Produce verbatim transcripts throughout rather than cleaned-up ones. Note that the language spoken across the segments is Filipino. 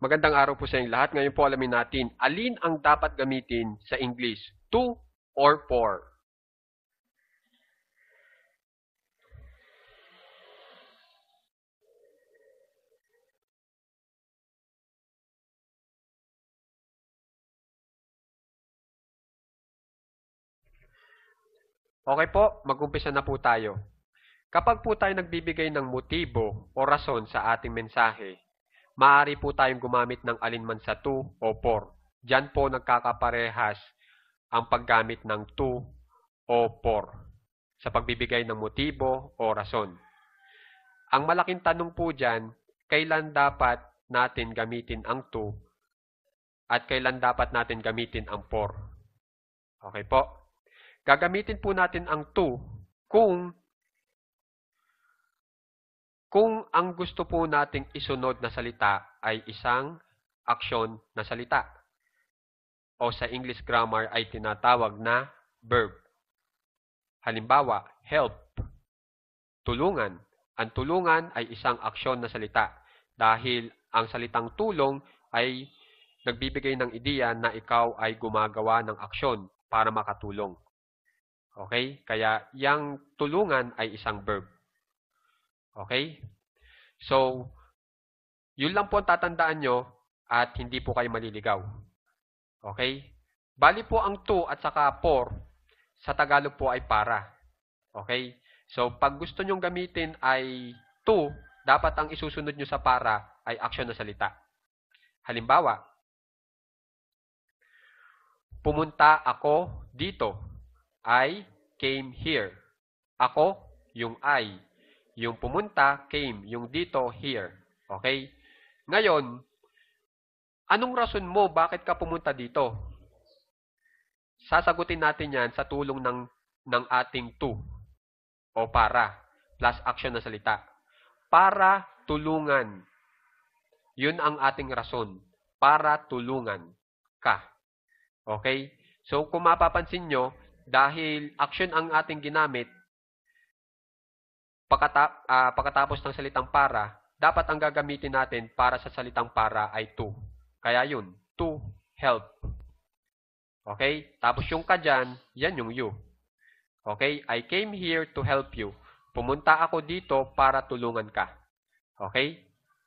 Magandang araw po sa inyong lahat. Ngayon po alamin natin, alin ang dapat gamitin sa English? To or for? Okay po, mag-umpisa na po tayo. Kapag po tayo nagbibigay ng motibo o rason sa ating mensahe, maaari po tayong gumamit ng alinman sa to o for. Diyan po nagkakaparehas ang paggamit ng to o for sa pagbibigay ng motibo o rason. Ang malaking tanong po diyan, kailan dapat natin gamitin ang to at kailan dapat natin gamitin ang for? Okay po? Gagamitin po natin ang to kung kung ang gusto po nating isunod na salita ay isang aksyon na salita o sa English grammar ay tinatawag na verb. Halimbawa, help, tulungan. Ang tulungan ay isang aksyon na salita dahil ang salitang tulong ay nagbibigay ng ideya na ikaw ay gumagawa ng aksyon para makatulong. Okay? Kaya yang tulungan ay isang verb. Okay? So, yun lang po ang tatandaan nyo at hindi po kayo maliligaw. Okay? Bali po ang to at saka for sa Tagalog po ay para. Okay? So, pag gusto nyong gamitin ay to, dapat ang isusunod nyo sa para ay aksyon na salita. Halimbawa, pumunta ako dito. I came here. Ako, yung I. Yung pumunta, came. Yung dito, here. Okay? Ngayon, anong rason mo bakit ka pumunta dito? Sasagutin natin yan sa tulong ng, ng ating to o para plus action na salita. Para tulungan. Yun ang ating rason. Para tulungan ka. Okay? So, kung mapapansin nyo, dahil action ang ating ginamit, pagkata uh, pagkatapos ng salitang para, dapat ang gagamitin natin para sa salitang para ay to. Kaya yun, to help. Okay? Tapos yung ka dyan, yan yung you. Okay? I came here to help you. Pumunta ako dito para tulungan ka. Okay?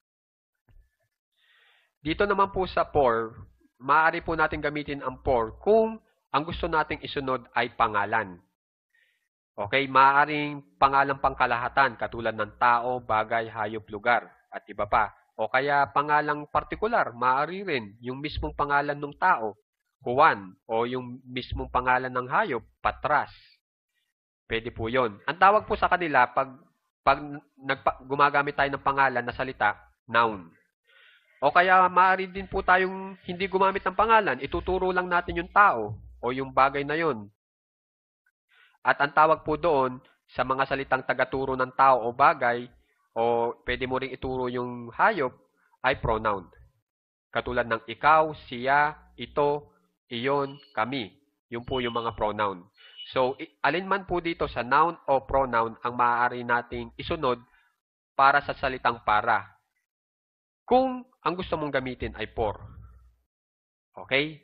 Dito naman po sa for, maaari po natin gamitin ang for kung ang gusto nating isunod ay pangalan. Okay? Maaaring pangalang pangkalahatan katulad ng tao, bagay, hayop, lugar at iba pa. O kaya pangalang partikular, maaari rin yung mismong pangalan ng tao, Juan, o yung mismong pangalan ng hayop, Patras. Pwede po yun. Ang tawag po sa kanila, pag, pag nagpa, gumagamit tayo ng pangalan na salita, noun. O kaya maaari din po tayong hindi gumamit ng pangalan, ituturo lang natin yung tao o yung bagay na yun. At ang tawag po doon sa mga salitang tagaturo ng tao o bagay, o pwede mo ring ituro yung hayop, ay pronoun. Katulad ng ikaw, siya, ito, iyon, kami. Yun po yung mga pronoun. So, alin man po dito sa noun o pronoun ang maaari nating isunod para sa salitang para. Kung ang gusto mong gamitin ay for. Okay?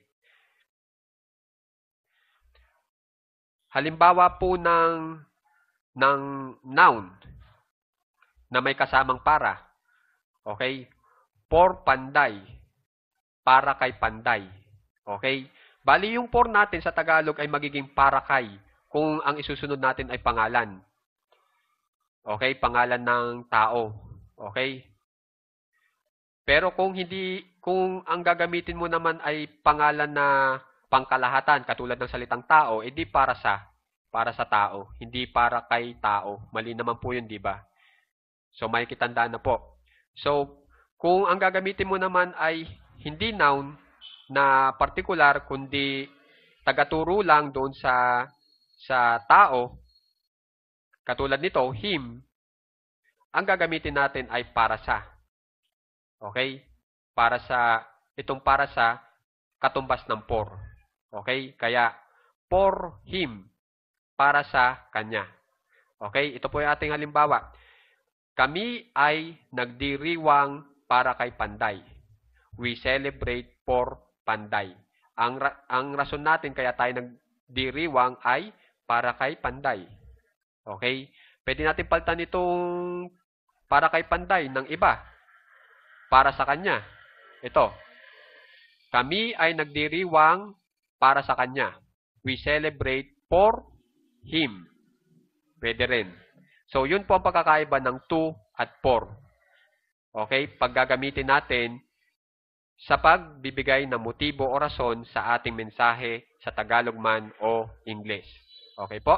Halimbawa po ng, ng noun na may kasamang para. Okay? For Panday. Para kay Panday. Okay? Bali yung for natin sa Tagalog ay magiging para kay kung ang isusunod natin ay pangalan. Okay? Pangalan ng tao. Okay? Pero kung hindi, kung ang gagamitin mo naman ay pangalan na pangkalahatan, katulad ng salitang tao, edi para sa, para sa tao, hindi para kay tao. Mali naman po yun, di ba? So, may kitandaan na po. So, kung ang gagamitin mo naman ay hindi noun na partikular, kundi tagaturo lang doon sa, sa tao, katulad nito, him, ang gagamitin natin ay para sa. Okay? Para sa, itong para sa katumbas ng for. Okay? Kaya, for him, para sa kanya. Okay? Ito po yung ating halimbawa. Kami ay nagdiriwang para kay Panday. We celebrate for Panday. Ang, ra ang rason natin kaya tayo nagdiriwang ay para kay Panday. Okay? Pwede natin palitan itong para kay Panday ng iba. Para sa kanya. Ito. Kami ay nagdiriwang para sa kanya. We celebrate for him. Pwede rin. So, yun po ang pagkakaiba ng to at for. Okay? Paggagamitin natin sa pagbibigay ng motibo o rason sa ating mensahe sa Tagalog man o English. Okay po?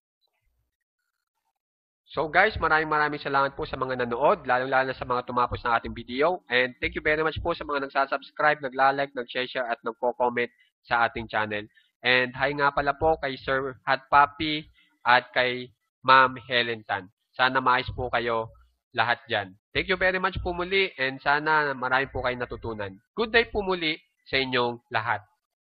So guys, maraming maraming salamat po sa mga nanood, lalong-lalo na sa mga tumapos ng ating video. And thank you very much po sa mga nagsasubscribe, nagla-like, nag-share at nagko-comment sa ating channel. And hi nga pala po kay Sir Hot Papi at kay Ma'am Helen Tan. Sana maayos po kayo lahat dyan. Thank you very much po muli and sana marami po kayong natutunan. Good day po muli sa inyong lahat.